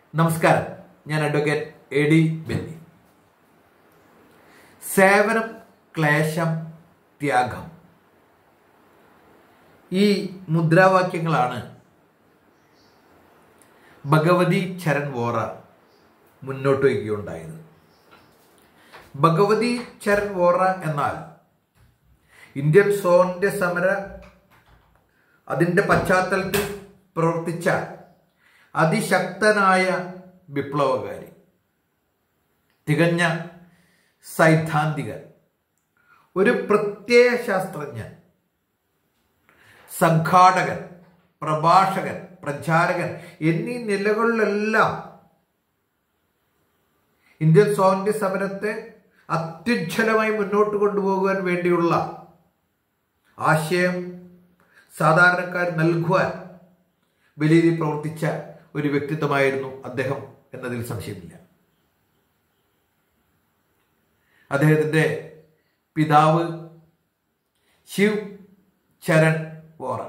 നമസ്കാരം, ഞാൻ advocate A D Benny. സേവനം, ക്ലേശം, ത്യാഗം, ഈ മുദ്രാവാക്യങ്ങളാണ് ഭഗവതി ചരൺ വോറ മുന്നോട്ട് വയ്ക്കുകയുണ്ടായത്. ഭഗവതി ചരൺ വോറ എന്നാൽ ഇന്ത്യൻ സ്വാതന്ത്ര്യ സമര അതിൻ്റെ പശ്ചാത്തലത്തിൽ പ്രവർത്തിച്ച അതിശക്തനായ വിപ്ലവകാരി, തികഞ്ഞ സൈദ്ധാന്തികൻ, ഒരു പ്രത്യയ ശാസ്ത്രജ്ഞൻ, സംഘാടകൻ, പ്രഭാഷകൻ, പ്രചാരകൻ എന്നീ നിലകളിലെല്ലാം ഇന്ത്യൻ സ്വാതന്ത്ര്യ സമരത്തെ അത്യുജ്വലമായി മുന്നോട്ട് കൊണ്ടുപോകുവാൻ വേണ്ടിയുള്ള ആശയം സാധാരണക്കാർ നൽകുവാൻ വലിയ രീതിയിൽ പ്രവർത്തിച്ച ഒരു വ്യക്തിത്വമായിരുന്നു അദ്ദേഹം എന്നതിൽ സംശയമില്ല. അദ്ദേഹത്തിൻ്റെ പിതാവ് ശിവ് ചരൺ വോറ.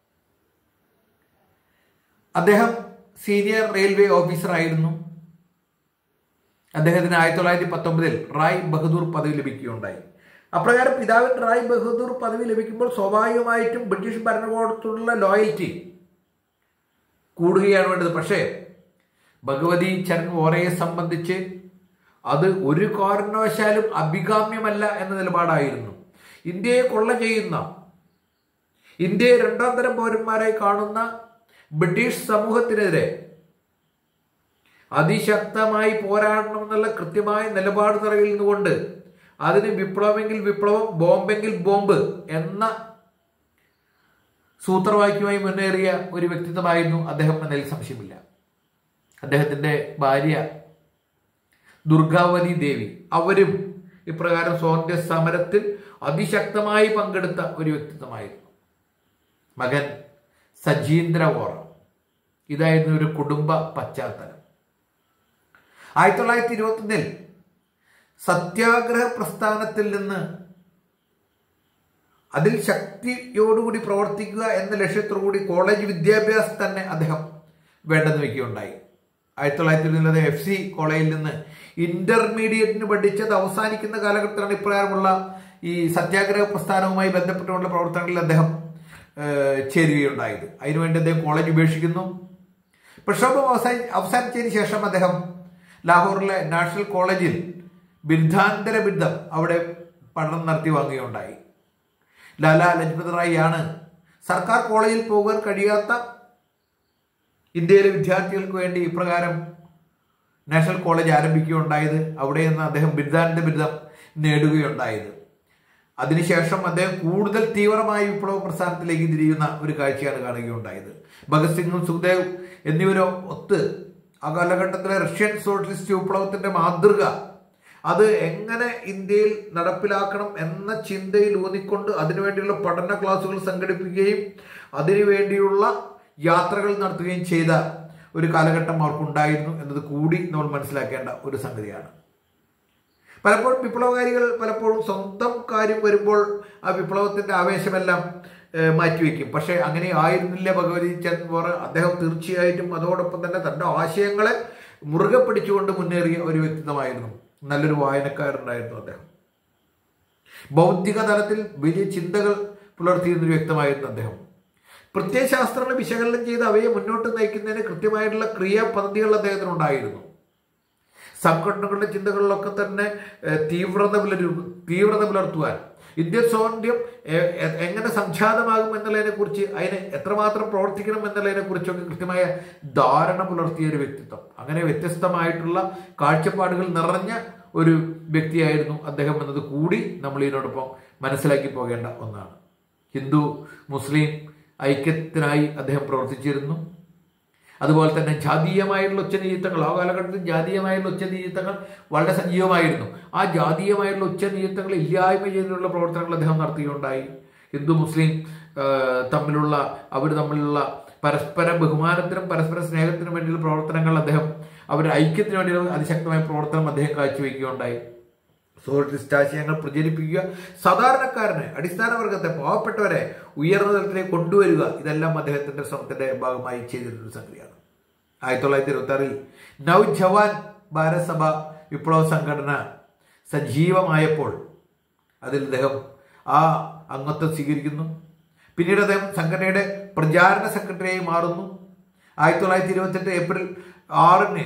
അദ്ദേഹം സീനിയർ റെയിൽവേ ഓഫീസറായിരുന്നു. അദ്ദേഹത്തിന് 1919 റായ് ബഹദൂർ പദവി ലഭിക്കുകയുണ്ടായി. അപ്രകാരം പിതാവിന് റായ് ബഹദൂർ പദവി ലഭിക്കുമ്പോൾ സ്വാഭാവികമായിട്ടും ബ്രിട്ടീഷ് ഭരണകൂടത്തോടുള്ള ലോയൽറ്റി കൂടുകയാണ് വേണ്ടത്. പക്ഷേ ഭഗവതി ചരൺ വോറയെ സംബന്ധിച്ച് അത് ഒരു കാരണവശാലും അഭികാമ്യമല്ല എന്ന നിലപാടായിരുന്നു. ഇന്ത്യയെ കൊള്ള ചെയ്യുന്ന, ഇന്ത്യയെ രണ്ടാം തരം പൗരന്മാരായി കാണുന്ന ബ്രിട്ടീഷ് സമൂഹത്തിനെതിരെ അതിശക്തമായി പോരാടണമെന്നുള്ള കൃത്യമായ നിലപാട് തറയിൽ നിന്നുകൊണ്ട് അതിന് വിപ്ലവമെങ്കിൽ വിപ്ലവം, ബോംബെങ്കിൽ ബോംബ് എന്ന സൂത്രവാക്യമായി മുന്നേറിയ ഒരു വ്യക്തിത്വമായിരുന്നു അദ്ദേഹം എന്നതിൽ സംശയമില്ല. അദ്ദേഹത്തിൻ്റെ ഭാര്യ ദുർഗാവതി ദേവി, അവരും ഇപ്രകാരം സ്വാതന്ത്ര്യ സമരത്തിൽ അതിശക്തമായി പങ്കെടുത്ത ഒരു വ്യക്തിത്വമായിരുന്നു. മകൻ സജീന്ദ്ര വോറ. ഇതായിരുന്നു ഒരു കുടുംബ പശ്ചാത്തലം. 1921 സത്യാഗ്രഹ പ്രസ്ഥാനത്തിൽ നിന്ന് അതിൽ ശക്തിയോടുകൂടി പ്രവർത്തിക്കുക എന്ന ലക്ഷ്യത്തോടുകൂടി കോളേജ് വിദ്യാഭ്യാസം തന്നെ അദ്ദേഹം വേണ്ടെന്ന് വയ്ക്കുകയുണ്ടായി. 1920 FC കോളേജിൽ നിന്ന് ഇന്റർമീഡിയറ്റിന് പഠിച്ചത് അവസാനിക്കുന്ന കാലഘട്ടത്തിലാണ് ഇപ്രകാരമുള്ള ഈ സത്യാഗ്രഹ പ്രസ്ഥാനവുമായി ബന്ധപ്പെട്ടുള്ള പ്രവർത്തനങ്ങളിൽ അദ്ദേഹം ചേരുകയുണ്ടായത്. അതിനുവേണ്ടി അദ്ദേഹം കോളേജ് ഉപേക്ഷിക്കുന്നു. പ്രക്ഷോഭം അവസാനിച്ചതിന് ശേഷം അദ്ദേഹം ലാഹോറിലെ നാഷണൽ കോളേജിൽ ബിരുദാനന്തര ബിരുദം അവിടെ പഠനം നടത്തി വാങ്ങുകയുണ്ടായി. ലാലാ ലജ്പത് റായ് ആണ് സർക്കാർ കോളേജിൽ പോകാൻ കഴിയാത്ത ഇന്ത്യയിലെ വിദ്യാർത്ഥികൾക്ക് വേണ്ടി ഇപ്രകാരം നാഷണൽ കോളേജ് ആരംഭിക്കുകയുണ്ടായത്. അവിടെ നിന്ന് അദ്ദേഹം ബിരുദാനന്തര ബിരുദം നേടുകയുണ്ടായത്. അതിനുശേഷം അദ്ദേഹം കൂടുതൽ തീവ്രമായ വിപ്ലവ പ്രസ്ഥാനത്തിലേക്ക് തിരിയുന്ന ഒരു കാഴ്ചയാണ് കാണുകയുണ്ടായത്. ഭഗത് സിംഗും സുഖ്ദേവ് എന്നിവരും ഒത്ത് ആ കാലഘട്ടത്തിലെ റഷ്യൻ സോഷ്യലിസ്റ്റ് വിപ്ലവത്തിന്റെ മാതൃക അത് എങ്ങനെ ഇന്ത്യയിൽ നടപ്പിലാക്കണം എന്ന ചിന്തയിൽ ഊന്നിക്കൊണ്ട് അതിനുവേണ്ടിയുള്ള പഠന ക്ലാസുകൾ സംഘടിപ്പിക്കുകയും അതിനുവേണ്ടിയുള്ള യാത്രകൾ നടത്തുകയും ചെയ്ത ഒരു കാലഘട്ടം അവർക്കുണ്ടായിരുന്നു എന്നത് കൂടി നമ്മൾ മനസ്സിലാക്കേണ്ട ഒരു സംഗതിയാണ്. പലപ്പോഴും വിപ്ലവകാരികൾ പലപ്പോഴും സ്വന്തം കാര്യം വരുമ്പോൾ ആ വിപ്ലവത്തിന്റെ ആവേശമെല്ലാം മാറ്റിവെക്കും. പക്ഷേ അങ്ങനെ ആയിരുന്നില്ല ഭഗവതി ചരൺ വോറ. അദ്ദേഹം തീർച്ചയായിട്ടും അതോടൊപ്പം തന്നെ തൻ്റെ ആശയങ്ങളെ മുറുകെ പിടിച്ചുകൊണ്ട് മുന്നേറിയ ഒരു വ്യക്തിത്വമായിരുന്നു. നല്ലൊരു വായനക്കാരനായിരുന്നു അദ്ദേഹം. ബൗദ്ധിക തലത്തിൽ വലിയ ചിന്തകൾ പുലർത്തിയിരുന്നൊരു വ്യക്തമായിരുന്നു അദ്ദേഹം. പ്രത്യയശാസ്ത്രങ്ങളെ വിശകലനം ചെയ്ത് അവയെ മുന്നോട്ട് നയിക്കുന്നതിന് കൃത്യമായിട്ടുള്ള ക്രിയാപദ്ധതികൾ അദ്ദേഹത്തിനുണ്ടായിരുന്നു. സംഘടനകളുടെ ചിന്തകളിലൊക്കെ തന്നെ തീവ്രത പുലർത്തുവാൻ, ഇന്ത്യൻ സ്വാതന്ത്ര്യം എങ്ങനെ സംജാതമാകും എന്നുള്ളതിനെ കുറിച്ച്, അതിന് എത്രമാത്രം പ്രവർത്തിക്കണം എന്നുള്ളതിനെ കുറിച്ചൊക്കെ കൃത്യമായ ധാരണ പുലർത്തിയ ഒരു വ്യക്തിത്വം. അങ്ങനെ വ്യത്യസ്തമായിട്ടുള്ള കാഴ്ചപ്പാടുകൾ നിറഞ്ഞ ഒരു വ്യക്തിയായിരുന്നു അദ്ദേഹം എന്നത് കൂടി നമ്മൾ ഇതിനോടൊപ്പം മനസ്സിലാക്കി പോകേണ്ട ഒന്നാണ്. ഹിന്ദു മുസ്ലിം ഐക്യത്തിനായി അദ്ദേഹം പ്രവർത്തിച്ചിരുന്നു. അതുപോലെ തന്നെ ജാതീയമായിട്ടുള്ള ഉച്ചനീചിത്വങ്ങൾ, ആ കാലഘട്ടത്തിൽ ജാതീയമായിട്ടുള്ള ഉച്ചനീചിത്വങ്ങൾ വളരെ സജീവമായിരുന്നു. ആ ജാതീയമായിട്ടുള്ള ഉച്ചനീചിത്വങ്ങൾ ഇല്ലായ്മ ചെയ്യുന്നതിനുള്ള പ്രവർത്തനങ്ങൾ അദ്ദേഹം നടത്തുകയുണ്ടായി. ഹിന്ദു മുസ്ലിം അവർ തമ്മിലുള്ള പരസ്പര ബഹുമാനത്തിനും പരസ്പര സ്നേഹത്തിനും വേണ്ടിയുള്ള പ്രവർത്തനങ്ങൾ അദ്ദേഹം, അവരുടെ ഐക്യത്തിന് വേണ്ടിയുള്ള അതിശക്തമായ പ്രവർത്തനം അദ്ദേഹം കാഴ്ചവെക്കുകയുണ്ടായി. സോഷ്യലിസ്റ്റ് ആശയങ്ങൾ പ്രചരിപ്പിക്കുക, സാധാരണക്കാരനെ, അടിസ്ഥാന വർഗത്തെ, പാവപ്പെട്ടവരെ ഉയർന്ന തലത്തിലേക്ക് കൊണ്ടുവരിക, ഇതെല്ലാം അദ്ദേഹത്തിന്റെ ശ്രമത്തിന്റെ ഭാഗമായി ചെയ്തിരുന്നൊരു സംഗതിയാണ്. 1926 നവജവാൻ ഭാരത് സഭ വിപ്ലവ സംഘടന സജീവമായപ്പോൾ അതിൽ അദ്ദേഹം ആ അംഗത്വം സ്വീകരിക്കുന്നു. പിന്നീട് അദ്ദേഹം സംഘടനയുടെ പ്രചാരണ സെക്രട്ടറിയായി മാറുന്നു. 1928 ഏപ്രിൽ 6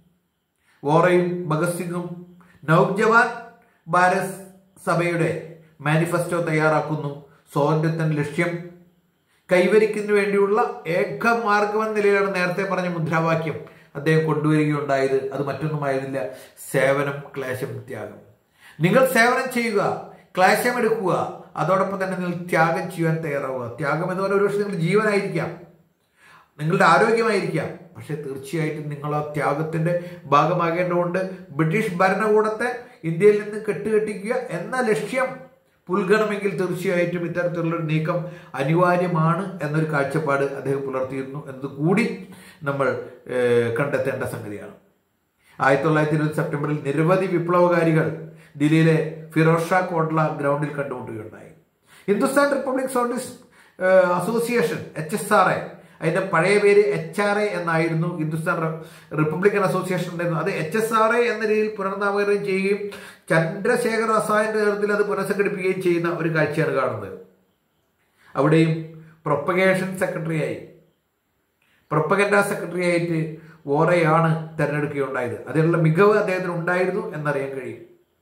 വോറയും ഭഗത് സിംഗും നവജവാൻ ഭാരത് സഭയുടെ മാനിഫെസ്റ്റോ തയ്യാറാക്കുന്നു. സ്വാതന്ത്ര്യത്തിന്റെ ലക്ഷ്യം കൈവരിക്കുന്നതിന് വേണ്ടിയുള്ള ഏക മാർഗമെന്ന നിലയിലാണ് നേരത്തെ പറഞ്ഞ മുദ്രാവാക്യം അദ്ദേഹം കൊണ്ടുവരികയുണ്ടായത്. അത് മറ്റൊന്നുമായിരുന്നില്ല, സേവനം, ക്ലേശം, ത്യാഗം. നിങ്ങൾ സേവനം ചെയ്യുക, ക്ലേശം എടുക്കുക, അതോടൊപ്പം തന്നെ നിങ്ങൾ ത്യാഗം ചെയ്യാൻ തയ്യാറാവുക. ത്യാഗം എന്ന് പറഞ്ഞാൽ ഒരുപക്ഷെ നിങ്ങളുടെ ജീവനായിരിക്കാം, നിങ്ങളുടെ ആരോഗ്യമായിരിക്കാം. പക്ഷെ തീർച്ചയായിട്ടും നിങ്ങൾ ആ ത്യാഗത്തിന്റെ ഭാഗമാകേണ്ടതുകൊണ്ട് ബ്രിട്ടീഷ് ഭരണകൂടത്തെ ഇന്ത്യയിൽ നിന്ന് കെട്ടുകെട്ടിക്കുക എന്ന ലക്ഷ്യം പുൽകണമെങ്കിൽ തീർച്ചയായിട്ടും ഇത്തരത്തിലുള്ളൊരു നീക്കം അനിവാര്യമാണ് എന്നൊരു കാഴ്ചപ്പാട് അദ്ദേഹം പുലർത്തിയിരുന്നു എന്നത് കൂടി നമ്മൾ കണ്ടെത്തേണ്ട സംഗതിയാണ്. 1920 സെപ്റ്റംബറിൽ നിരവധി വിപ്ലവകാരികൾ ദില്ലിയിലെ ഫിറോസ് ഷാ കോട്ട്ല ഗ്രൗണ്ടിൽ കണ്ടുമുട്ടുകയുണ്ടായി. Hindustan republic socialist association HSRA, അതിന്റെ പഴയ പേര് HRA എന്നായിരുന്നു. ഹിന്ദുസ്ഥാൻ റിപ്പബ്ലിക്കൻ അസോസിയേഷൻ ഉണ്ടായിരുന്നു. അത് HSRA എന്ന രീതിയിൽ പുനർനാമകരണം ചെയ്യുകയും ചന്ദ്രശേഖർ ആസാദിന്റെ നേതൃത്വത്തിൽ അത് പുനഃസംഘടിപ്പിക്കുകയും ചെയ്യുന്ന ഒരു കാഴ്ചയാണ് കാണുന്നത്. അവിടെയും പ്രൊപ്പഗേഷൻ സെക്രട്ടറിയായി, പ്രൊപ്പഗൻഡ സെക്രട്ടറിയായിട്ട് വോറയാണ് തെരഞ്ഞെടുക്കുകയുണ്ടായത്. അതിനുള്ള മികവ് അദ്ദേഹത്തിന് ഉണ്ടായിരുന്നു എന്നറിയാൻ കഴിയും.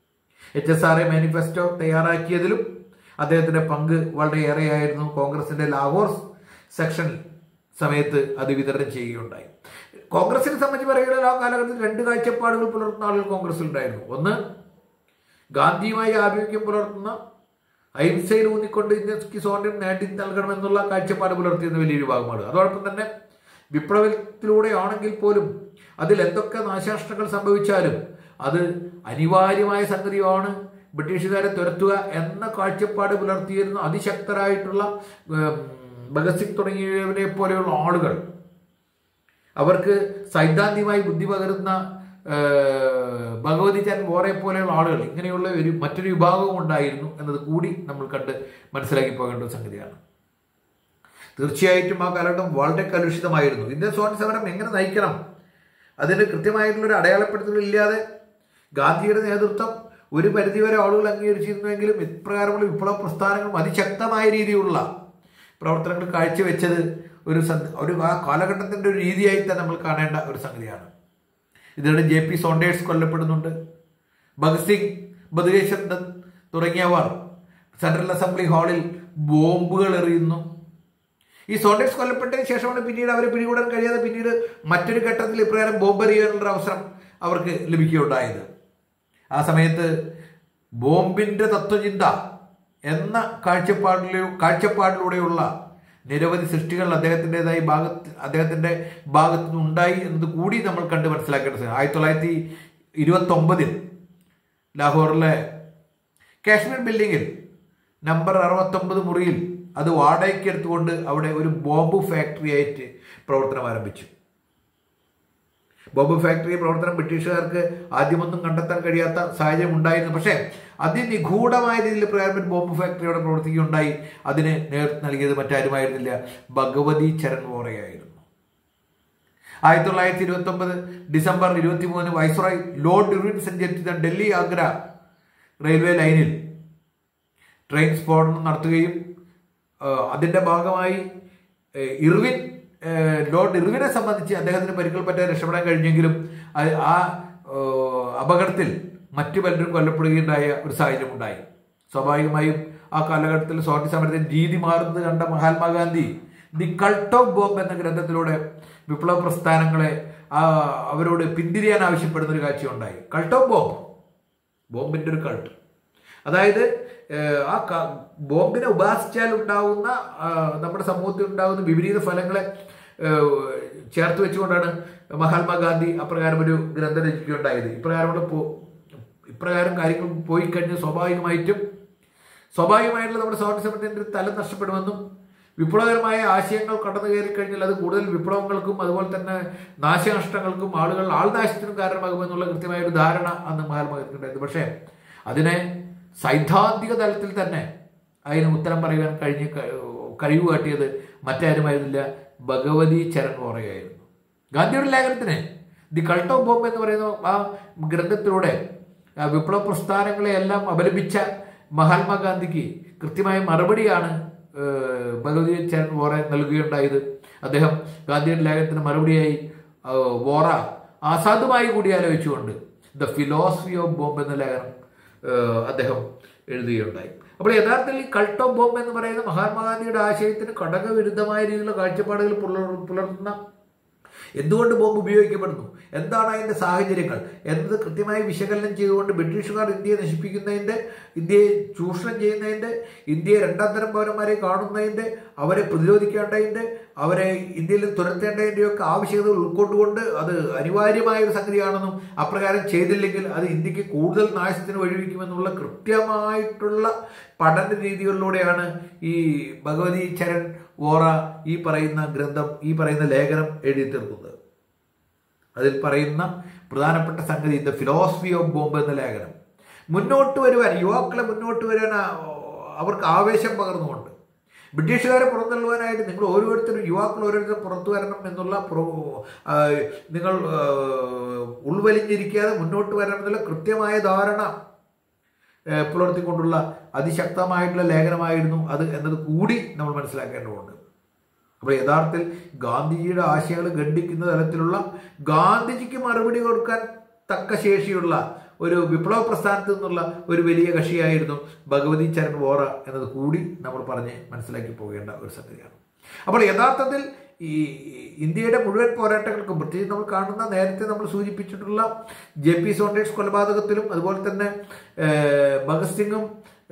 HSRA മാനിഫെസ്റ്റോ തയ്യാറാക്കിയതിലും അദ്ദേഹത്തിന്റെ പങ്ക് വളരെയേറെയായിരുന്നു. കോൺഗ്രസിന്റെ ലാഹോർ സെക്ഷൻ സമയത്ത് അത് വിതരണം ചെയ്യുകയുണ്ടായി. കോൺഗ്രസിനെ സംബന്ധിച്ച് പറയുകയാണെങ്കിൽ ആ കാലഘട്ടത്തിൽ 2 കാഴ്ചപ്പാടുകൾ പുലർത്തുന്ന ആളുകൾ കോൺഗ്രസിൽ ഉണ്ടായിരുന്നു. ഒന്ന്, ഗാന്ധിയുമായി ആഭിമുഖ്യം പുലർത്തുന്ന അഹിംസയിൽ ഊന്നിക്കൊണ്ട് ഇന്ത്യക്ക് സ്വാതന്ത്ര്യം നേടി നൽകണമെന്നുള്ള കാഴ്ചപ്പാട് പുലർത്തിയിരുന്ന വലിയൊരു ഭാഗമാണ്. അതോടൊപ്പം തന്നെ വിപ്ലവത്തിലൂടെ ആണെങ്കിൽ പോലും അതിൽ എന്തൊക്കെ നാശനഷ്ടങ്ങൾ സംഭവിച്ചാലും അത് അനിവാര്യമായ സംഗതിയാണ്, ബ്രിട്ടീഷുകാരെ തുരത്തുക എന്ന കാഴ്ചപ്പാട് പുലർത്തിയിരുന്ന അതിശക്തരായിട്ടുള്ള ഭഗത് സിംഗ് തുടങ്ങിയവരെ പോലെയുള്ള ആളുകൾ, അവർക്ക് സൈദ്ധാന്തികമായി ബുദ്ധി പകരുന്ന ഭഗവതി ചാൻ വോറെ പോലെയുള്ള ആളുകൾ, ഇങ്ങനെയുള്ള മറ്റൊരു വിഭാഗവും ഉണ്ടായിരുന്നു എന്നത് കൂടി നമ്മൾ കണ്ട് മനസ്സിലാക്കി പോകേണ്ട ഒരു സംഗതിയാണ്. തീർച്ചയായിട്ടും ആ കാലഘട്ടം വളരെ കലുഷിതമായിരുന്നു. ഇന്ത്യൻ സ്വാതന്ത്ര്യ സമരം എങ്ങനെ നയിക്കണം അതിന് കൃത്യമായിട്ടുള്ളൊരു അടയാളപ്പെടുത്തലില്ലാതെ ഗാന്ധിയുടെ നേതൃത്വം ഒരു പരിധിവരെ ആളുകൾ അംഗീകരിച്ചിരുന്നുവെങ്കിലും ഇപ്രകാരമുള്ള വിപ്ലവ പ്രസ്ഥാനങ്ങളും അതിശക്തമായ രീതിയിലുള്ള പ്രവർത്തനങ്ങൾ കാഴ്ചവെച്ചത് ഒരു ആ കാലഘട്ടത്തിൻ്റെ ഒരു രീതിയായി തന്നെ നമ്മൾ കാണേണ്ട ഒരു സംഗതിയാണ്. ഇതിനിടെ JP സോണ്ടേഴ്സ് കൊല്ലപ്പെടുന്നുണ്ട്. ഭഗത് സിംഗ്, ബതുകേശ്വർ ദത്ത് തുടങ്ങിയവർ സെൻട്രൽ അസംബ്ലി ഹാളിൽ ബോംബുകൾ എറിയുന്നു. ഈ സോണ്ടേഴ്സ് കൊല്ലപ്പെട്ടതിന് ശേഷമാണ് പിന്നീട് അവരെ പിടികൂടാൻ കഴിയാതെ പിന്നീട് മറ്റൊരു ഘട്ടത്തിൽ ഇപ്രകാരം ബോംബ് എറിയാനുള്ള അവസരം അവർക്ക് ലഭിക്കുകയുണ്ടായത്. ആ സമയത്ത് ബോംബിന്റെ തത്വചിന്ത എന്ന കാഴ്ചപ്പാടിലൂടെയുള്ള നിരവധി സൃഷ്ടികൾ അദ്ദേഹത്തിന്റെ ഭാഗത്തു നിന്നുണ്ടായി എന്നത് കൂടി നമ്മൾ കണ്ട് മനസ്സിലാക്കേണ്ടത്. 1929 ലാഹോറിലെ കാശ്മീർ ബിൽഡിങ്ങിൽ നമ്പർ 69 മുറിയിൽ അത് വാടകയ്ക്ക് എടുത്തുകൊണ്ട് അവിടെ ഒരു ബോംബ് ഫാക്ടറി ആയിട്ട് പ്രവർത്തനം ആരംഭിച്ചു. ബോംബ് ഫാക്ടറി പ്രവർത്തനം ബ്രിട്ടീഷുകാർക്ക് ആദ്യമൊന്നും കണ്ടെത്താൻ കഴിയാത്ത സാഹചര്യം ഉണ്ടായിരുന്നു. പക്ഷേ അതിനിഗൂഢമായ രീതിയിൽ പ്രകാരം ബോംബ് ഫാക്ടറി അവിടെ പ്രവർത്തിക്കുകയുണ്ടായി. അതിന് നേതൃത്വം നൽകിയത് മറ്റാരുമായിരുന്നില്ല, ഭഗവതി ചരൺ വോറയായിരുന്നു. 1929 ഡിസംബർ 23 വൈസ്രോയ് ലോർഡ് ഇർവിൻ സഞ്ചരിച്ച ഡൽഹി ആഗ്ര റെയിൽവേ ലൈനിൽ ട്രെയിൻ സ്ഫോടനം നടത്തുകയും അതിന്റെ ഭാഗമായി ലോർഡ് ഇർവിനെ സംബന്ധിച്ച് അദ്ദേഹത്തിന് പരിക്കുകൾ പറ്റാൻ രക്ഷപ്പെടാൻ കഴിഞ്ഞെങ്കിലും ആ അപകടത്തിൽ മറ്റു പലരും കൊല്ലപ്പെടുകയുണ്ടായ ഒരു സാഹചര്യം ഉണ്ടായി. സ്വാഭാവികമായും ആ കാലഘട്ടത്തിൽ സ്വാതന്ത്ര്യ സമരത്തിന്റെ രീതി മാറുന്നത് കണ്ട Mahatma Gandhi the cult of bomb എന്ന ഗ്രന്ഥത്തിലൂടെ വിപ്ലവ പ്രസ്ഥാനങ്ങളെ അവരോട് പിന്തിരിയാൻ ആവശ്യപ്പെടുന്ന ഒരു കാഴ്ചയുണ്ടായി. കൾട്ട് ഓഫ് ബോംബ്, ബോംബിന്റെ ഒരു കൾട്ട്, അതായത് ആ ബോംബിനെ ഉപാസിച്ചാൽ ഉണ്ടാകുന്ന നമ്മുടെ സമൂഹത്തിൽ ഉണ്ടാകുന്ന വിപരീത ഫലങ്ങളെ ചേർത്ത് വെച്ചുകൊണ്ടാണ് മഹാത്മാഗാന്ധി അപ്രകാരം ഒരു ഗ്രന്ഥം രചിക്കുകയുണ്ടായത്. ഇപ്രകാരം കാര്യങ്ങൾ പോയി കഴിഞ്ഞ് സ്വാഭാവികമായിട്ടുള്ള നമ്മുടെ സ്വാതന്ത്ര്യ സമരത്തിന്റെ തലം നഷ്ടപ്പെടുമെന്നും വിപ്ലവകരമായ ആശയങ്ങൾ കടന്നു കയറി കഴിഞ്ഞാൽ അത് കൂടുതൽ വിപ്ലവങ്ങൾക്കും അതുപോലെ തന്നെ നാശനഷ്ടങ്ങൾക്കും ആൾനാശത്തിനും കാരണമാകുമെന്നുള്ള കൃത്യമായ ഒരു ധാരണ അന്ന് മഹാത്മാഗാന്ധിക്ക് ഉണ്ടായിരുന്നു. പക്ഷേ അതിനെ സൈദ്ധാന്തിക തലത്തിൽ തന്നെ അതിന് ഉത്തരം പറയുവാൻ കഴിവ് കാട്ടിയത് മറ്റാരുമായിരുന്നില്ല, ഭഗവതി ചരൺ വോറയായിരുന്നു. ഗാന്ധിയുടെ ലേഖനത്തിന് ദി കൾട്ട് ഓഫ് ബോംബ് എന്ന് പറയുന്ന ആ ഗ്രന്ഥത്തിലൂടെ വിപ്ലവ പ്രസ്ഥാനങ്ങളെയെല്ലാം അപലപിച്ച മഹാത്മാഗാന്ധിക്ക് കൃത്യമായ മറുപടിയാണ് ഭഗവതി ചരൺ വോറ നൽകുകയുണ്ടായത്. അദ്ദേഹം ഗാന്ധിയുടെ ലേഖനത്തിന് മറുപടിയായി വോറ ആസാദുമായി കൂടിയാലോചിച്ചുകൊണ്ട് ദ ഫിലോസഫി ഓഫ് ബോംബ് എന്ന ലേഖനം അദ്ദേഹം എഴുതുകയുണ്ടായി. അപ്പോൾ യഥാർത്ഥത്തിൽ ഈ കൾട്ട് ഓഫ് ബോംബ് എന്ന് പറയുന്ന മഹാത്മാഗാന്ധിയുടെ ആശയത്തിന് ഘടകവിരുദ്ധമായ രീതിയിലുള്ള കാഴ്ചപ്പാടുകൾ പുലർത്തുന്ന എന്തുകൊണ്ട് ബോംബ് ഉപയോഗിക്കപ്പെടുന്നു, എന്താണ് അതിൻ്റെ സാഹചര്യങ്ങൾ എന്നത് കൃത്യമായി വിശകലനം ചെയ്തുകൊണ്ട് ബ്രിട്ടീഷുകാർ ഇന്ത്യയെ നശിപ്പിക്കുന്നതിൻ്റെ, ഇന്ത്യയെ ചൂഷണം ചെയ്യുന്നതിൻ്റെ, ഇന്ത്യയെ രണ്ടാം തരം പൗരന്മാരെ കാണുന്നതിൻ്റെ, അവരെ പ്രതിരോധിക്കേണ്ടതിൻ്റെ, അവരെ ഇന്ത്യയിൽ തുരത്തേണ്ടതിൻ്റെയൊക്കെ ആവശ്യകതകൾ ഉൾക്കൊണ്ടുകൊണ്ട് അത് അനിവാര്യമായ ഒരു സംഗതിയാണെന്നും അപ്രകാരം ചെയ്തില്ലെങ്കിൽ അത് ഇന്ത്യക്ക് കൂടുതൽ നാശത്തിന് വഴിവെക്കുമെന്നുള്ള കൃത്യമായിട്ടുള്ള പഠന രീതികളിലൂടെയാണ് ഈ ഭഗവതി ചരൺ വോറ ഈ പറയുന്ന ഗ്രന്ഥം, ഈ പറയുന്ന ലേഖനം എഴുതി തീർക്കുന്നത്. അതിൽ പറയുന്ന പ്രധാനപ്പെട്ട സംഗതി ദ ഫിലോസഫി ഓഫ് ബോംബ് എന്ന ലേഖനം മുന്നോട്ട് വരുവാൻ, യുവാക്കളെ മുന്നോട്ട് വരുവാൻ അവർക്ക് ആവേശം പകർന്നുകൊണ്ട് ബ്രിട്ടീഷുകാരെ പുറന്തള്ളുവാനായിട്ട് നിങ്ങൾ ഓരോരുത്തരും, യുവാക്കൾ ഓരോരുത്തരും പുറത്തു വരണം എന്നുള്ള, നിങ്ങൾ ഉൾവലിഞ്ഞിരിക്കാതെ മുന്നോട്ട് വരണം എന്നുള്ള കൃത്യമായ ധാരണ പുലർത്തിക്കൊണ്ടുള്ള അതിശക്തമായിട്ടുള്ള ലേഖനമായിരുന്നു അത് എന്നത് കൂടി നമ്മൾ മനസ്സിലാക്കേണ്ടതുണ്ട്. അപ്പോൾ യഥാർത്ഥത്തിൽ ഗാന്ധിജിയുടെ ആശയങ്ങൾ ഖണ്ഡിക്കുന്ന തരത്തിലുള്ള, ഗാന്ധിജിക്ക് മറുപടി കൊടുക്കാൻ തക്ക ശേഷിയുള്ള ഒരു വിപ്ലവ പ്രസ്ഥാനത്ത് നിന്നുള്ള ഒരു വലിയ കക്ഷിയായിരുന്നു ഭഗവതി ചരൺ വോറ എന്നത് കൂടി നമ്മൾ പറഞ്ഞ് മനസ്സിലാക്കി പോകേണ്ട ഒരു സംഗതിയാണ്. അപ്പോൾ യഥാർത്ഥത്തിൽ ഈ ഇന്ത്യയുടെ മുഴുവൻ പോരാട്ടങ്ങൾക്കും, പ്രത്യേകിച്ച് നമ്മൾ കാണുന്ന നേരത്തെ നമ്മൾ സൂചിപ്പിച്ചിട്ടുള്ള JP സോണ്ടേഴ്സ് കൊലപാതകത്തിലും, അതുപോലെ തന്നെ ഭഗത് സിംഗും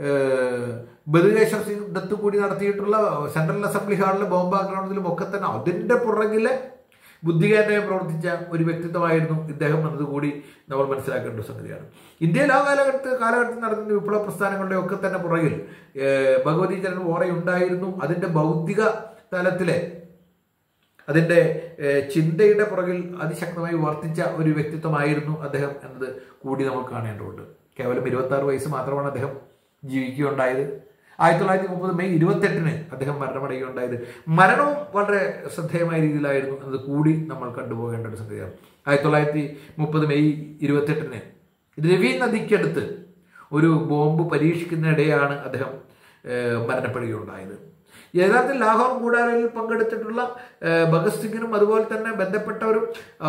ബതുകേശ്വർ സിംഗ് ദത്ത് കൂടി നടത്തിയിട്ടുള്ള സെൻട്രൽ അസംബ്ലി ഹാളിലെ ബോംബാക്രമണത്തിലും ഒക്കെ തന്നെ അതിൻ്റെ പുറകിലെ ബുദ്ധികേന്ദ്രമായി പ്രവർത്തിച്ച ഒരു വ്യക്തിത്വമായിരുന്നു ഇദ്ദേഹം എന്നതുകൂടി നമ്മൾ മനസ്സിലാക്കേണ്ട ഒരു സംഗതിയാണ്. ഇന്ത്യയിൽ ആ കാലഘട്ടത്തിൽ നടത്തുന്ന വിപ്ലവ പ്രസ്ഥാനങ്ങളുടെ ഒക്കെ തന്നെ പുറകിൽ ഭഗവതി ചരൺ വോറ ഉണ്ടായിരുന്നു. അതിൻ്റെ ബൗദ്ധിക തലത്തിലെ, അതിൻ്റെ ചിന്തയുടെ പുറകിൽ അതിശക്തമായി വർത്തിച്ച ഒരു വ്യക്തിത്വമായിരുന്നു അദ്ദേഹം എന്നത് കൂടി നമ്മൾ കാണേണ്ടതുണ്ട്. കേവലം 26 വയസ്സ് മാത്രമാണ് അദ്ദേഹം ജീവിക്കുകയുണ്ടായത്. 1930 മെയ് 28 അദ്ദേഹം മരണമടയുകയുണ്ടായത്. മരണവും വളരെ ശ്രദ്ധേയമായ രീതിയിലായിരുന്നു എന്നത് കൂടി നമ്മൾ കണ്ടുപോകേണ്ട ഒരു സംഗതിയാണ്. 1930 മെയ് 28 രവി നദിക്കടുത്ത് ഒരു ബോംബ് പരീക്ഷിക്കുന്നതിനിടെയാണ് അദ്ദേഹം മരണപ്പെടുകയുണ്ടായത്. യഥാർത്ഥത്തിൽ ലാഹോർ കൂടാരയിൽ പങ്കെടുത്തിട്ടുള്ള ഭഗത് സിംഗിനും അതുപോലെ തന്നെ ബന്ധപ്പെട്ടവരും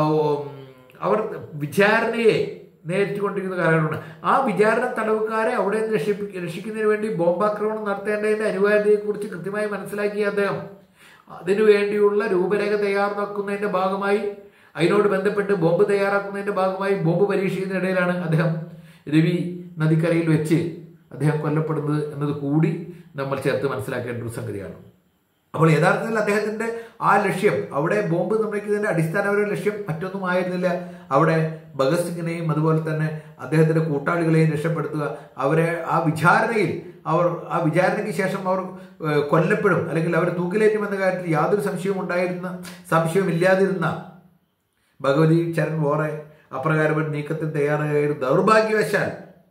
അവർ വിചാരണയെ നേരിട്ടുകൊണ്ടിരിക്കുന്ന കാലഘട്ടമാണ്. ആ വിചാരണ തടവുകാരെ അവിടെ നിന്ന് രക്ഷിക്കുന്നതിന് വേണ്ടി ബോംബാക്രമണം നടത്തേണ്ടതിൻ്റെ അനിവാര്യതയെക്കുറിച്ച് കൃത്യമായി മനസ്സിലാക്കിയ അദ്ദേഹം അതിനുവേണ്ടിയുള്ള രൂപരേഖ തയ്യാറാക്കുന്നതിൻ്റെ ഭാഗമായി, അതിനോട് ബന്ധപ്പെട്ട് ബോംബ് തയ്യാറാക്കുന്നതിൻ്റെ ഭാഗമായി ബോംബ് പരീക്ഷിക്കുന്നതിനിടയിലാണ് അദ്ദേഹം രവി നദിക്കരയിൽ വെച്ച് അദ്ദേഹം കൊല്ലപ്പെടുന്നത് എന്നത് കൂടി നമ്മൾ ചേർത്ത് മനസ്സിലാക്കേണ്ട ഒരു സംഗതിയാണ്. അപ്പോൾ യഥാർത്ഥത്തിൽ അദ്ദേഹത്തിൻ്റെ ആ ലക്ഷ്യം, അവിടെ ബോംബ് നിർമ്മിക്കുന്നതിൻ്റെ അടിസ്ഥാനപരമായ ലക്ഷ്യം മറ്റൊന്നും ആയിരുന്നില്ല. അവിടെ ഭഗത് സിംഗിനെയും അതുപോലെ തന്നെ അദ്ദേഹത്തിൻ്റെ കൂട്ടാളികളെയും രക്ഷപ്പെടുത്തുക, അവരെ ആ വിചാരണയ്ക്ക് ശേഷം അവർ കൊല്ലപ്പെടും അല്ലെങ്കിൽ അവർ തൂക്കിലേറ്റുമെന്ന കാര്യത്തിൽ യാതൊരു സംശയവുമില്ലാതിരുന്ന ഭഗവതി ചരൺ വോറ അപ്രകാരം ഒരു നീക്കത്തിന് തയ്യാറായിരുന്നു. ദൗർഭാഗ്യവശാൽ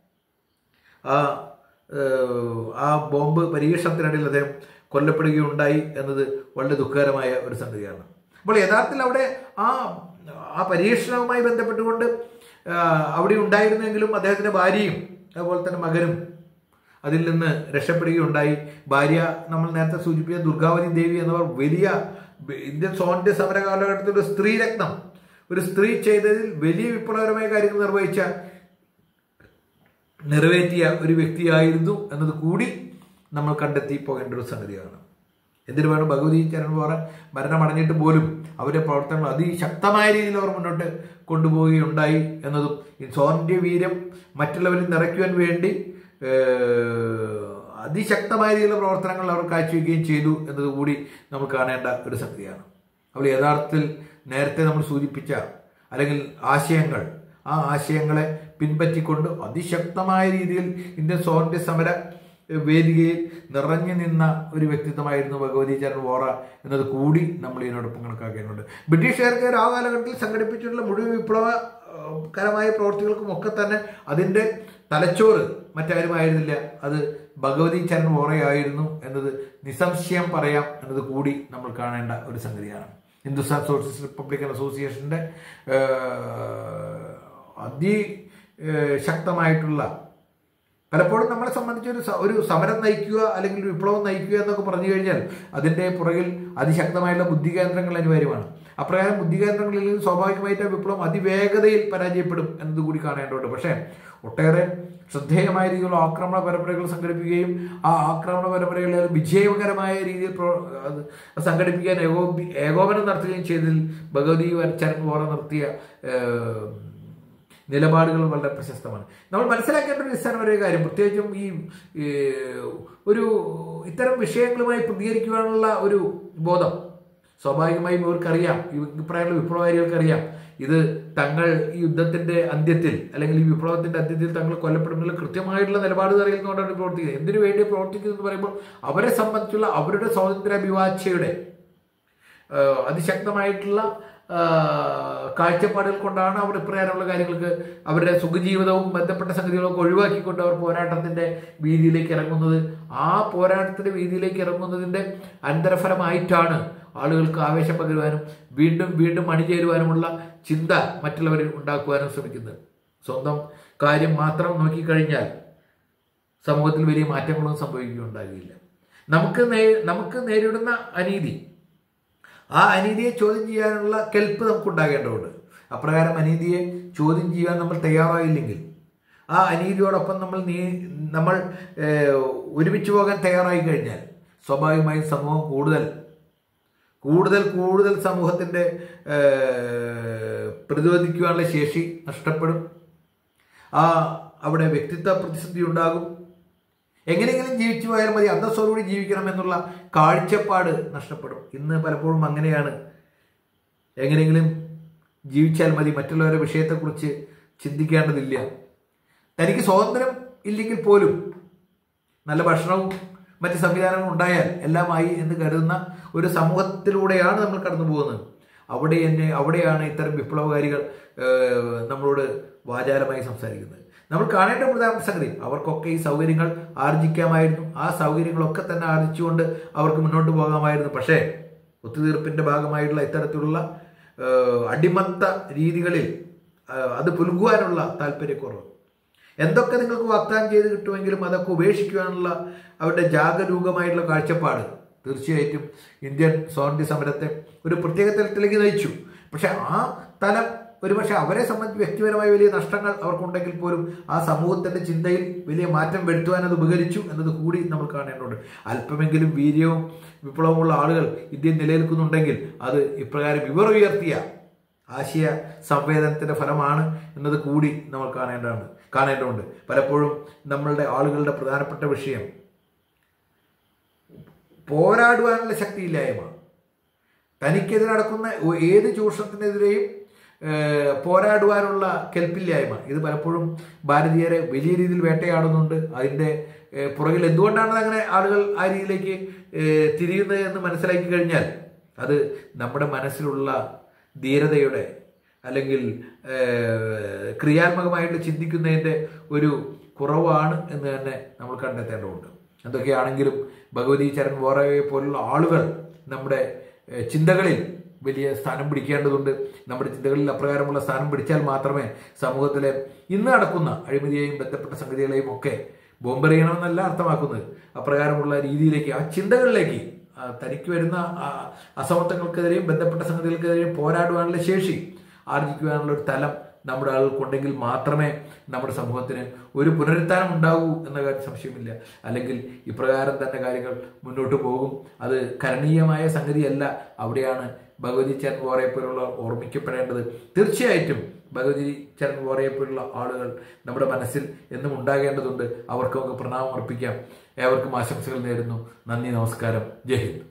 ആ ബോംബ് പരീക്ഷണത്തിനിടയിൽ അദ്ദേഹം കൊല്ലപ്പെടുകയുണ്ടായി എന്നത് വളരെ ദുഃഖകരമായ ഒരു സംഗതിയാണ്. അപ്പോൾ യഥാർത്ഥത്തിൽ അവിടെ ആ പരീക്ഷണവുമായി ബന്ധപ്പെട്ടുകൊണ്ട് അവിടെ ഉണ്ടായിരുന്നെങ്കിലും അദ്ദേഹത്തിൻ്റെ ഭാര്യയും അതുപോലെ തന്നെ മകനും അതിൽ നിന്ന് രക്ഷപ്പെടുകയുണ്ടായി. ഭാര്യ നമ്മൾ നേരത്തെ സൂചിപ്പിച്ച ദുർഗാവതി ദേവി എന്നവർ വലിയ ഇന്ത്യൻ സ്വാതന്ത്ര്യ സമര കാലഘട്ടത്തിൽ ഒരു സ്ത്രീരത്നം, ഒരു സ്ത്രീ ചെയ്തതിൽ വലിയ വിപ്ലവകരമായ കാര്യങ്ങൾ നിറവേറ്റിയ ഒരു വ്യക്തിയായിരുന്നു എന്നത് കൂടി നമ്മൾ കണ്ടെത്തി പോകേണ്ട ഒരു സംഗതിയാണ്. എന്തിനു വേണം, ഭഗവതി ചരൺ വോറ മരണമടഞ്ഞിട്ട് പോലും അവരുടെ പ്രവർത്തനങ്ങൾ അതിശക്തമായ രീതിയിൽ അവർ മുന്നോട്ട് കൊണ്ടുപോവുകയുണ്ടായി എന്നതും ഈ സ്വാതന്ത്ര്യ വീര്യം മറ്റുള്ളവരിൽ നിറയ്ക്കുവാൻ വേണ്ടി അതിശക്തമായ രീതിയിലുള്ള പ്രവർത്തനങ്ങൾ അവർ കാഴ്ചവെക്കുകയും ചെയ്തു എന്നതുകൂടി നമ്മൾ കാണേണ്ട ഒരു സംഗതിയാണ്. അപ്പോൾ യഥാർത്ഥത്തിൽ നേരത്തെ നമ്മൾ സൂചിപ്പിച്ച അല്ലെങ്കിൽ ആശയങ്ങൾ, ആ ആശയങ്ങളെ പിൻപറ്റിക്കൊണ്ട് അതിശക്തമായ രീതിയിൽ ഇന്ത്യൻ സ്വാതന്ത്ര്യ സമര വേദികയിൽ നിറഞ്ഞു നിന്ന ഒരു വ്യക്തിത്വമായിരുന്നു ഭഗവതി ചരൺ വോറ എന്നത് കൂടി നമ്മൾ ഇതിനോടൊപ്പം കണക്കാക്കേണ്ടതുണ്ട്. ബ്രിട്ടീഷുകാർക്ക് ആ കാലഘട്ടത്തിൽ സംഘടിപ്പിച്ചിട്ടുള്ള മുഴുവൻ വിപ്ലവകരമായ പ്രവർത്തികൾക്കും ഒക്കെ തന്നെ അതിൻ്റെ തലച്ചോറ് മറ്റാരുമായിരുന്നില്ല, അത് ഭഗവതി ചരൺ വോറയായിരുന്നു എന്നത് നിസ്സംശയം പറയാം എന്നത് കൂടി നമ്മൾ കാണേണ്ട ഒരു സംഗതിയാണ്. ഹിന്ദുസ്ഥാൻ സോഷ്യലിസ്റ്റ് റിപ്പബ്ലിക്കൻ അസോസിയേഷൻ്റെ അതിശക്തമായിട്ടുള്ള, പലപ്പോഴും നമ്മളെ സംബന്ധിച്ച് ഒരു സമരം നയിക്കുക അല്ലെങ്കിൽ വിപ്ലവം നയിക്കുക എന്നൊക്കെ പറഞ്ഞു കഴിഞ്ഞാൽ അതിൻ്റെ പുറകിൽ അതിശക്തമായുള്ള ബുദ്ധികേന്ദ്രങ്ങൾ അനിവാര്യമാണ്. അപ്രകാരം ബുദ്ധികേന്ദ്രങ്ങളിൽ സ്വാഭാവികമായിട്ട് വിപ്ലവം അതിവേഗതയിൽ പരാജയപ്പെടും എന്നതുകൂടി കാണേണ്ടതുണ്ട്. പക്ഷേ ഒട്ടേറെ ശ്രദ്ധേയമായ രീതിയിലുള്ള ആക്രമണ പരമ്പരകൾ സംഘടിപ്പിക്കുകയും ആ ആക്രമണ പരമ്പരകളെ വിജയകരമായ രീതിയിൽ സംഘടിപ്പിക്കാൻ ഏകോപനം നടത്തുകയും ചെയ്തതിൽ ഭഗവതി ചരൺ വോറ നടത്തിയ നിലപാടുകൾ വളരെ പ്രശസ്തമാണ്. നമ്മൾ മനസ്സിലാക്കേണ്ട ഒരു നിസ്സാരമായ കാര്യം, പ്രത്യേകിച്ചും ഈ ഒരു ഇത്തരം വിഷയങ്ങളുമായി പ്രതികരിക്കുവാനുള്ള ഒരു ബോധം സ്വാഭാവികമായും ഇവർക്കറിയാം, ഈ ഇപ്രായമുള്ള വിപ്ലവകാരികൾക്കറിയാം ഇത് തങ്ങൾ ഈ യുദ്ധത്തിന്റെ അന്ത്യത്തിൽ അല്ലെങ്കിൽ ഈ വിപ്ലവത്തിന്റെ അന്ത്യത്തിൽ തങ്ങൾ കൊല്ലപ്പെടുമ്പോൾ കൃത്യമായിട്ടുള്ള നിലപാട് അറിയുന്നതുകൊണ്ടാണ് പ്രവർത്തിക്കുന്നത്. എന്തിനു വേണ്ടി പ്രവർത്തിക്കുന്നത് എന്ന് പറയുമ്പോൾ അവരെ സംബന്ധിച്ചുള്ള അവരുടെ സ്വാതന്ത്ര്യാഭിവാച്ഛയുടെ അതിശക്തമായിട്ടുള്ള കാഴ്ചപ്പാടുകൾ കൊണ്ടാണ് അവർ ഇപ്രകാരമുള്ള കാര്യങ്ങൾക്ക് അവരുടെ സുഖജീവിതവും ബന്ധപ്പെട്ട സംഗതികളൊക്കെ ഒഴിവാക്കിക്കൊണ്ട് അവർ പോരാട്ടത്തിന്റെ വീതിയിലേക്ക് ഇറങ്ങുന്നത്. ആ പോരാട്ടത്തിന്റെ വീതിയിലേക്ക് ഇറങ്ങുന്നതിന്റെ അനന്തരഫലമായിട്ടാണ് ആളുകൾക്ക് ആവേശം പകരുവാനും വീണ്ടും വീണ്ടും അണിചേരുവാനുമുള്ള ചിന്ത മറ്റുള്ളവരിൽ ഉണ്ടാക്കുവാനും ശ്രമിക്കുന്നത്. സ്വന്തം കാര്യം മാത്രം നോക്കിക്കഴിഞ്ഞാൽ സമൂഹത്തിൽ വലിയ മാറ്റങ്ങളൊന്നും സംഭവിക്കുകയുണ്ടാകില്ല. നമുക്ക് നേരിടുന്ന അനീതി, ആ അനീതിയെ ചോദ്യം ചെയ്യാനുള്ള കെൽപ്പ് നമുക്കുണ്ടാകേണ്ടതുണ്ട്. അപ്രകാരം അനീതിയെ ചോദ്യം ചെയ്യാൻ നമ്മൾ തയ്യാറായില്ലെങ്കിൽ, ആ അനീതിയോടൊപ്പം നമ്മൾ ഒരുമിച്ച് പോകാൻ തയ്യാറായി കഴിഞ്ഞാൽ സ്വാഭാവികമായും സമൂഹം കൂടുതൽ സമൂഹത്തിൻ്റെ പ്രതിരോധിക്കുവാനുള്ള ശേഷി നഷ്ടപ്പെടും. അവിടെ വ്യക്തിത്വ പ്രതിസന്ധി ഉണ്ടാകും. എങ്ങനെയെങ്കിലും ജീവിച്ചു പോയാൽ മതി, അന്തസ്സോടുകൂടി ജീവിക്കണം എന്നുള്ള കാഴ്ചപ്പാട് നഷ്ടപ്പെടും. ഇന്ന് പലപ്പോഴും അങ്ങനെയാണ്. എങ്ങനെയെങ്കിലും ജീവിച്ചാൽ മതി, മറ്റുള്ളവരുടെ വിഷയത്തെക്കുറിച്ച് ചിന്തിക്കേണ്ടതില്ല. തനിക്ക് സ്വാതന്ത്ര്യം ഇല്ലെങ്കിൽ പോലും നല്ല ഭക്ഷണവും മറ്റ് സംവിധാനങ്ങളും ഉണ്ടായാൽ എല്ലാമായി എന്ന് കരുതുന്ന ഒരു സമൂഹത്തിലൂടെയാണ് നമ്മൾ കടന്നു പോകുന്നത്. അവിടെയാണ് ഇത്തരം വിപ്ലവകാരികൾ നമ്മളോട് വാചാലമായി സംസാരിക്കുന്നത്. നമ്മൾ കാണേണ്ട പ്രധാന സംഗതി, അവർക്കൊക്കെ ഈ സൗകര്യങ്ങൾ ആർജിക്കാമായിരുന്നു. ആ സൗകര്യങ്ങളൊക്കെ തന്നെ ആർജിച്ചുകൊണ്ട് അവർക്ക് മുന്നോട്ട് പോകാമായിരുന്നു. പക്ഷേ ഒത്തുതീർപ്പിന്റെ ഭാഗമായിട്ടുള്ള ഇത്തരത്തിലുള്ള അടിമത്ത രീതികളിൽ അത് പുലുകുവാനുള്ള താല്പര്യക്കുറവ്, എന്തൊക്കെ നിങ്ങൾക്ക് വാഗ്ദാനം ചെയ്ത് കിട്ടുമെങ്കിലും അതൊക്കെ ഉപേക്ഷിക്കുവാനുള്ള അവരുടെ ജാഗരൂകമായിട്ടുള്ള കാഴ്ചപ്പാട് തീർച്ചയായിട്ടും ഇന്ത്യൻ സ്വാതന്ത്ര്യ സമരത്തെ ഒരു പ്രത്യേക തലത്തിലേക്ക് നയിച്ചു. പക്ഷെ ആ തലം ഒരുപക്ഷെ അവരെ സംബന്ധിച്ച് വ്യക്തിപരമായ വലിയ നഷ്ടങ്ങൾ അവർക്കുണ്ടെങ്കിൽ പോലും ആ സമൂഹത്തിന്റെ ചിന്തയിൽ വലിയ മാറ്റം വരുത്തുവാൻ അത് ഉപകരിച്ചു എന്നത് കൂടി നമ്മൾ കാണേണ്ടതുണ്ട്. അല്പമെങ്കിലും വീര്യവും വിപ്ലവമുള്ള ആളുകൾ ഇന്ത്യയിൽ നിലനിൽക്കുന്നുണ്ടെങ്കിൽ അത് ഇപ്രകാരം ഇവർ ഉയർത്തിയ ആശയ സംവേദനത്തിന്റെ ഫലമാണ് എന്നത് കൂടി നമ്മൾ കാണേണ്ടതുണ്ട്. പലപ്പോഴും നമ്മളുടെ ആളുകളുടെ പ്രധാനപ്പെട്ട വിഷയം പോരാടുവാനുള്ള ശക്തിയില്ലായ്മ, തനിക്കെതിരെ നടക്കുന്ന ഏത് ചൂഷണത്തിനെതിരെയും പോരാടുവാനുള്ള കെൽപ്പില്ലായ്മ. ഇത് പലപ്പോഴും ഭാരതീയരെ വലിയ രീതിയിൽ വേട്ടയാടുന്നുണ്ട്. അതിൻ്റെ പുറകിൽ എന്തുകൊണ്ടാണ് അങ്ങനെ ആളുകൾ ആ രീതിയിലേക്ക് തിരിയുന്നത് എന്ന് മനസ്സിലാക്കി കഴിഞ്ഞാൽ അത് നമ്മുടെ മനസ്സിലുള്ള ധീരതയുടെ അല്ലെങ്കിൽ ക്രിയാത്മകമായിട്ട് ചിന്തിക്കുന്നതിൻ്റെ ഒരു കുറവാണ് എന്ന് തന്നെ നമ്മൾ കണ്ടെത്തേണ്ടതുണ്ട്. എന്തൊക്കെയാണെങ്കിലും ഭഗവതി ചരൺ വോറയെ പോലുള്ള ആളുകൾ നമ്മുടെ ചിന്തകളിൽ വലിയ സ്ഥാനം പിടിക്കേണ്ടതുണ്ട്. നമ്മുടെ ചിന്തകളിൽ അപ്രകാരമുള്ള സ്ഥാനം പിടിച്ചാൽ മാത്രമേ സമൂഹത്തിലെ ഇന്ന് നടക്കുന്ന അഴിമതിയെയും ബന്ധപ്പെട്ട സംഗതികളെയും ഒക്കെ ബോംബെറിയണമെന്നല്ല അർത്ഥമാക്കുന്നത്. അപ്രകാരമുള്ള രീതിയിലേക്ക്, ആ ചിന്തകളിലേക്ക്, തനിക്ക് വരുന്ന അസമത്വങ്ങൾക്കെതിരെയും ബന്ധപ്പെട്ട സംഗതികൾക്കെതിരെയും പോരാടുവാനുള്ള ശേഷി ആർജിക്കുവാനുള്ള ഒരു തലം നമ്മുടെ ആളുകൾക്കുണ്ടെങ്കിൽ മാത്രമേ നമ്മുടെ സമൂഹത്തിന് ഒരു പുനരുത്ഥാനം ഉണ്ടാകൂ എന്ന കാര്യം സംശയമില്ല. അല്ലെങ്കിൽ ഇപ്രകാരം തന്നെ കാര്യങ്ങൾ മുന്നോട്ട് പോകും. അത് കരണീയമായ സംഗതിയല്ല. അവിടെയാണ് ഭഗവതി ചരൺ വോറയെ പോലുള്ള ഓർമ്മിക്കപ്പെടേണ്ടത്. തീർച്ചയായിട്ടും ഭഗവതി ചരൺ വോറയെ പോലുള്ള ആളുകൾ നമ്മുടെ മനസ്സിൽ എന്നും ഉണ്ടാകേണ്ടതുണ്ട്. അവർക്കൊക്കെ പ്രണാമം അർപ്പിക്കാം. ഏവർക്കും ആശംസകൾ നേരുന്നു. നന്ദി, നമസ്കാരം, ജയ് ഹിന്ദ്.